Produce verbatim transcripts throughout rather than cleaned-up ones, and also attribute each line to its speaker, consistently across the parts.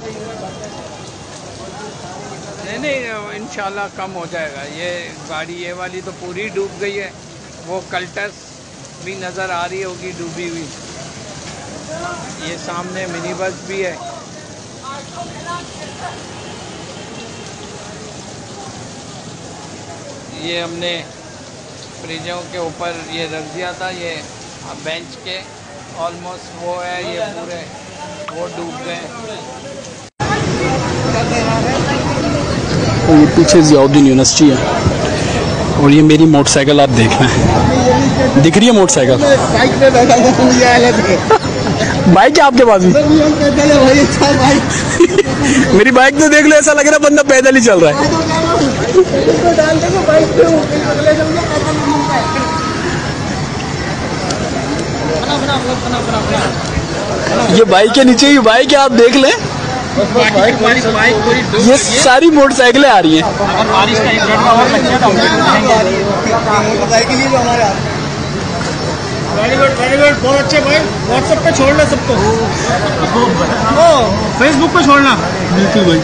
Speaker 1: नहीं नहीं, इंशाल्लाह कम हो जाएगा। ये गाड़ी ये वाली तो पूरी डूब गई है, वो कल्टस भी नज़र आ रही होगी डूबी हुई। ये सामने मिनी बस भी है। ये हमने फ्रिजों के ऊपर ये रख दिया था, ये बेंच के ऑलमोस्ट वो है, ये पूरे वो डूब गए।
Speaker 2: तो ये पीछे ज़ियाउद्दीन यूनिवर्सिटी है और ये मेरी मोटरसाइकिल आप देख रहे हैं, दिख रही है मोटरसाइकिल। बाइक है आपके पास भी? मेरी बाइक तो देख लो, ऐसा लग रहा है बंदा पैदल ही चल रहा है। ये बाइक के नीचे ही बाइक है, आप देख लें। ये सारी मोटरसाइकिलें आ रही हैं।
Speaker 3: बहुत अच्छे भाई, व्हाट्सएप पे छोड़ना सबको, फेसबुक पे छोड़ना। बिल्कुल भाई।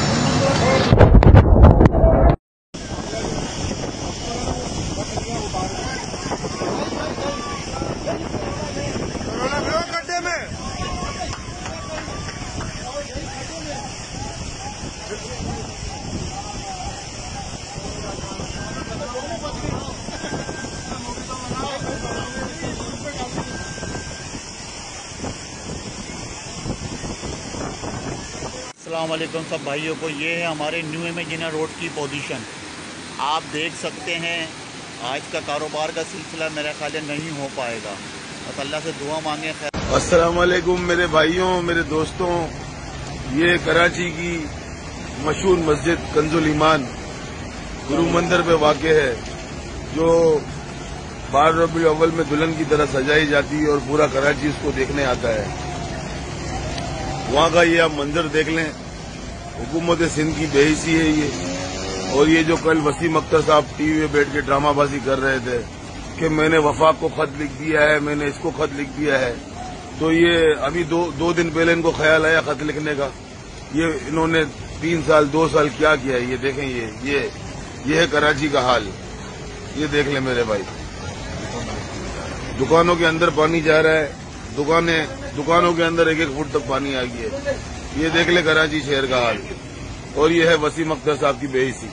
Speaker 3: अस्सलाम वालेकुम सब भाइयों को। ये है हमारे न्यू इमेजिना रोड की पोजीशन। आप देख सकते हैं आज का कारोबार का सिलसिला मेरा ख्याल है नहीं हो पाएगा, बस अल्लाह से दुआ मांगे। खैर
Speaker 4: अस्सलाम वालेकुम मेरे भाइयों, मेरे दोस्तों। ये कराची की मशहूर मस्जिद कंजुल ईमान गुरु मंदिर पे वाक़े है, जो बारह रबीउल अव्वल में दुल्हन की तरह सजाई जाती है और पूरा कराची उसको देखने आता है। वहाँ का ये आप मंजर देख लें, हुकूमत सिंध की बेहिसी है ये। और ये जो कल वसीम अख्तर साहब टीवी में बैठ के ड्रामाबाजी कर रहे थे कि मैंने वफाक को खत लिख दिया है, मैंने इसको खत लिख दिया है, तो ये अभी दो दो दिन पहले इनको ख्याल आया खत लिखने का। ये इन्होंने तीन साल दो साल क्या किया है, ये देखें। ये ये ये है कराची का हाल, ये देख लें मेरे भाई। दुकानों के अंदर पानी जा रहा है, दुकानें दुकानों के अंदर एक एक फुट तक पानी आ गई है। ये देख ले कराची शहर का हाल। और ये है वसीम अख्तर साहब की बेइज्जती।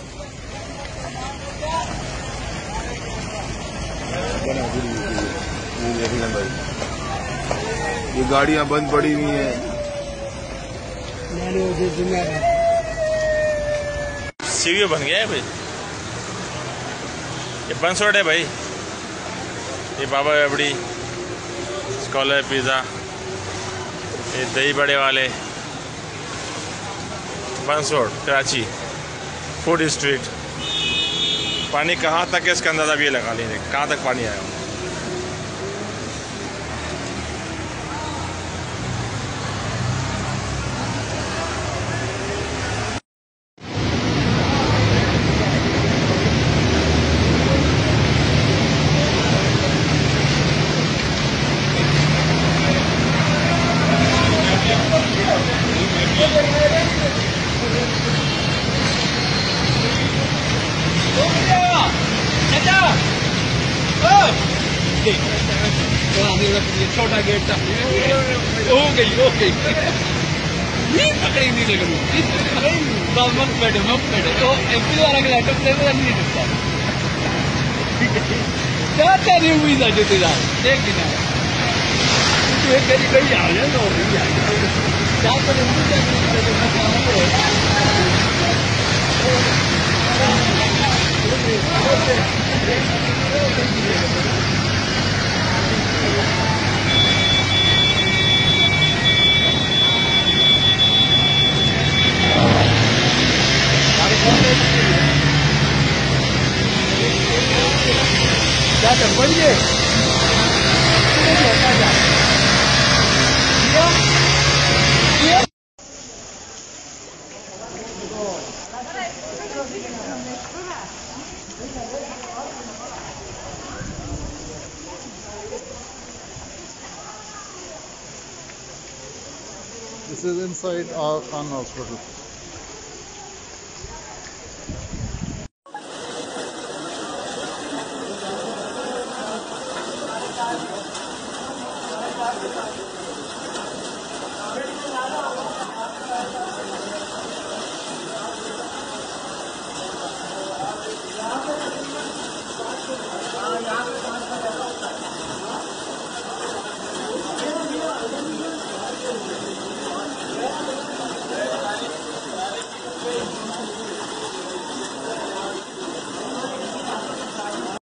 Speaker 4: भाई ये गाड़ियां बंद पड़ी हुई हैं।
Speaker 5: सीवी बन गया है भाई, ये बंसोड़ है भाई, ये बाबा रबड़ी, स्कॉलर पिज़्ज़ा, ये दही बड़े वाले, बंसोड़ कराची फूड स्ट्रीट। पानी कहाँ तक है इसका अंदाज़ा भी लगा लीजिए, कहाँ तक पानी आया।
Speaker 1: छोटा गेट था, हो गई हो गई नींद पकड़ी नहीं लग रही। मत बैठे मत बैठे तो एमपी वाला के लैपटॉप से नहीं डूबता। क्या क्या नहीं हुई था जो तेरा एक दिन तू एक कहीं कहीं आ जाए तो नहीं आ जाए क्या क्या कर पाएंगे।
Speaker 6: This is inside our Khan Hospital.
Speaker 7: Thank you.